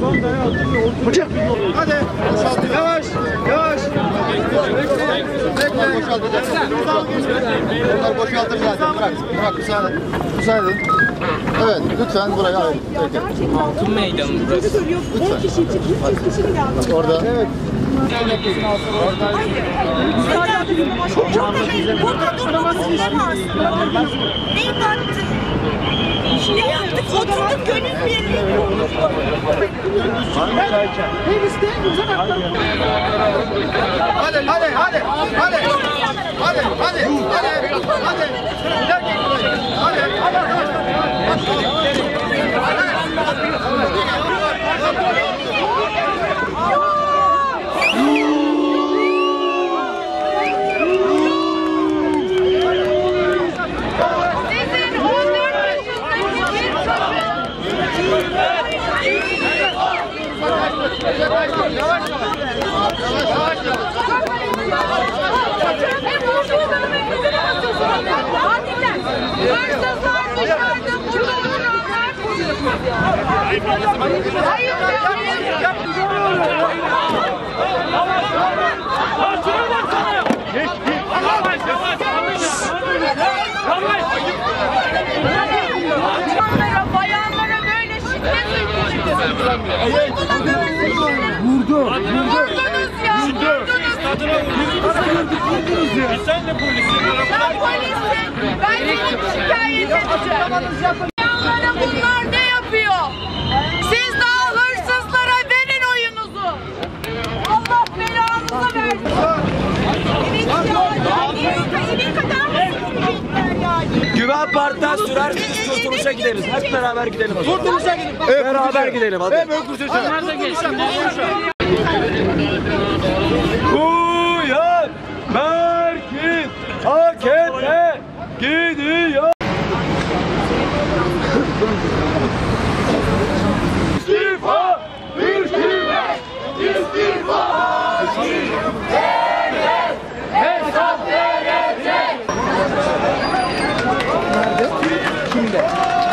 Hocam. Hadi. Yavaş. Yavaş. Bekle. Onlar boşaltır zaten. Bırak. Müsaade edin. Evet, lütfen buraya ayırın. Altın meydanı burası. 10 kişi için 300 kişi geldi. Orada. Evet. Burada durmamız olamaz. Neyi baktık? Ne yaptık? Oturduk gönül birliği kurduk. Hem isteyen uzak. Hadi. Bayanlara böyle şiddet Vurdu. Vurdunuz ya. Sen de polisin. Ben polisim. Ben seni şikayet edeceğim. Bayanlara bunlar ne yapıyor? Siz daha hırsızlara verin oyunuzu. Allah belanıza versin. Evet kadar mısınız? Güven Parti'den sürersiniz, kurtuluşa gideriz. Hep beraber gidelim. Kurtuluşa gidin. Beraber gidelim hadi. Onlar da geçsin. Uyan! Merkez AKP gidiyor. İstifa! Hükümet! İstifa! Devlet! Hesap verecek! Nerede? Kimde?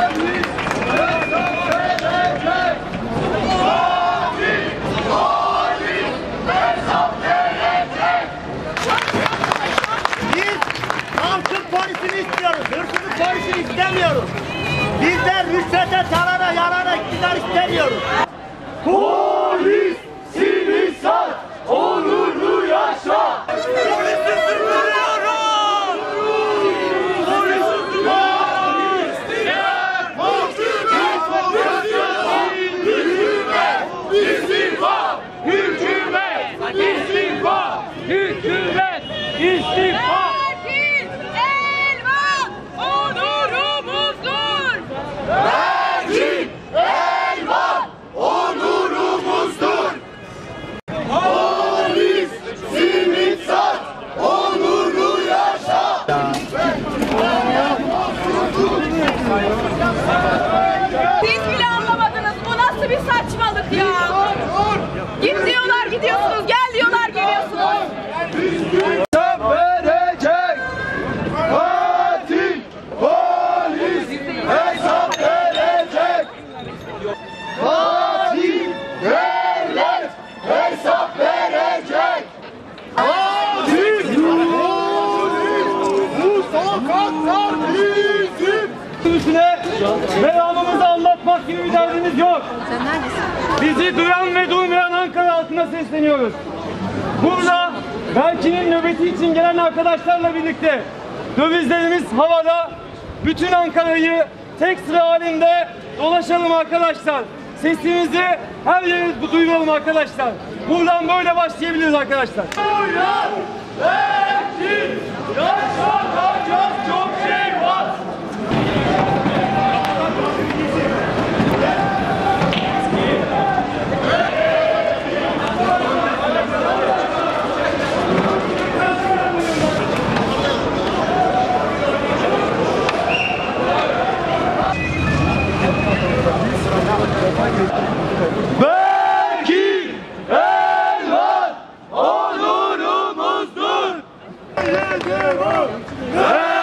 Polisini istiyoruz. Hırsızlık polisini istemiyoruz. Bizler rüşvete, tarana, yarana iktidar istemiyoruz. Polis! Sinisat! Onurlu yaşa! Polisi sürüyorum! Polisi sürüyorum! İstifa! Hükümet! İstifa! Hükümet! İstifa! Siz bile anlamadınız. Bu nasıl bir saçmalık ya? Git diyorlar gidiyorsunuz. Gel diyorlar geliyorsunuz. Hesap verecek! Katil! Polis! Hesap verecek! Katil! Devlet! Hesap verecek! Katil! Bu sokaklar bizim! Üstüne belamımızı anlatmak gibi bir derdimiz yok. Sen neredesin? Bizi duyan ve duymayan Ankara halkına sesleniyoruz. Burada Belki'nin nöbeti için gelen arkadaşlarla birlikte dövizlerimiz havada, bütün Ankara'yı tek sıra halinde dolaşalım arkadaşlar. Sesimizi her yere duyuralım arkadaşlar. Buradan böyle başlayabiliriz arkadaşlar. Uyan! Belki yaşanacak çok şey var. Belki elvan onurumuzdur.